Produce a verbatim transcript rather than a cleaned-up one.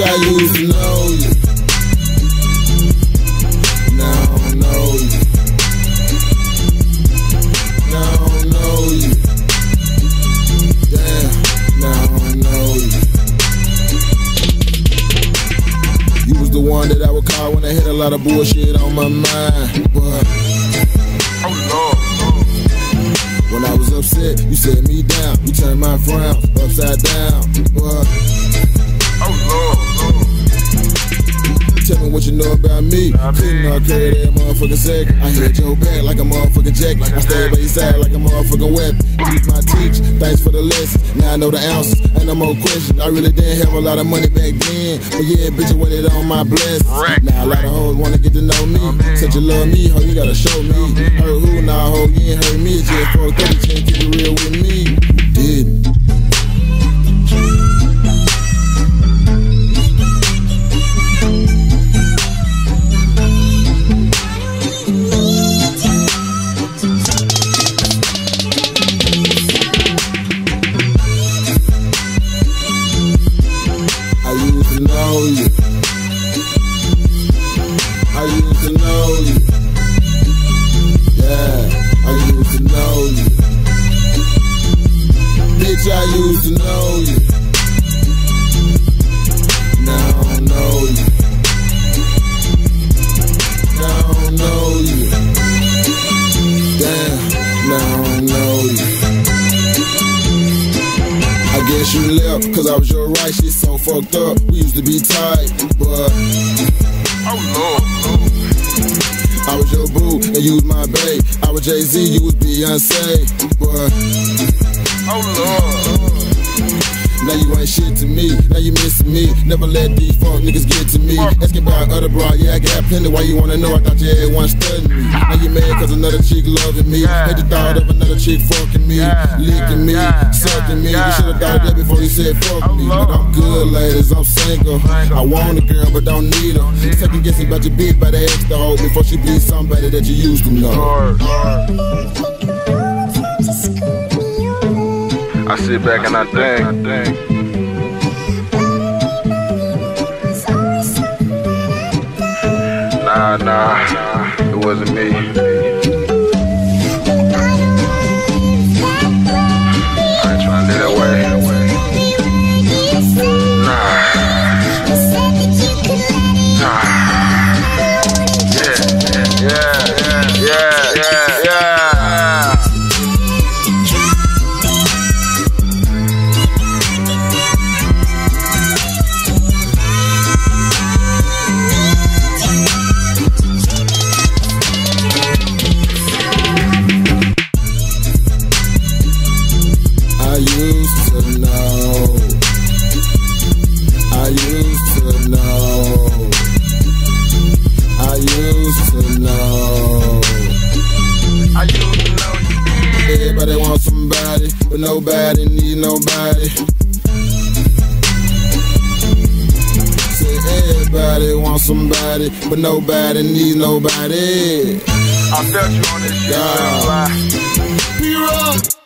I used to know you. Now I don't know you. Now I don't know you. Damn, now I don't know you. You was the one that I would call when I had a lot of bullshit on my mind. But oh Lord, when I was upset, you set me down. You turned my frown upside down. But oh Lord, Lord. Tell me what you know about me. Couldn't I carry that motherfucking sack? I hit your back like a motherfucking jack. I stayed by your side like a motherfucking weapon. Teach my teach, thanks for the lesson. Now I know the ounces, ain't no more questions. I really didn't have a lot of money back then, but yeah, bitch, I waited on my blessings. Now a lot of hoes wanna get to know me. Said you love me, ho, you gotta show me. Hurt who? Nah, ho, you ain't hurt me. Just for thirty, you ain't keep it real with me. You didn't. I used to know you. I used to know you. Yeah, I used to know you. Bitch, I used to know you. Now I don't know you. Now I don't know you. Damn, now I don't know you. I guess you left, cause I was your right, shit so fucked up. We used to be tight, but oh Lord, Lord. I was your boo, and you was my babe. I was Jay-Z, you was Beyonce, but oh Lord, Lord. Now you ain't shit to me, now you missing me. Never let these funk niggas get to me. Asking about other bra, yeah, I got plenty. Why you wanna know? I thought you had one studying me. Now you mad cause another chick loving me. Had the thought of another chick fucking me, licking me, sucking me. You should've thought of that before you said fuck me. But I'm good, ladies, I'm single. I want a girl, but don't need her. Second guessing about your bitch by the extra hoe before she be somebody that you used to know. I sit back and I think, I think. Nah, nah, it wasn't me. I ain't trying to live that way. Nah. Nah. Yeah, yeah, yeah, yeah, yeah. I used to know. I used to know. I used to know. I used to know you. Everybody wants somebody, but nobody need nobody. Say everybody wants somebody, but nobody needs nobody. I felt you on this shit. Yeah. P-Rock.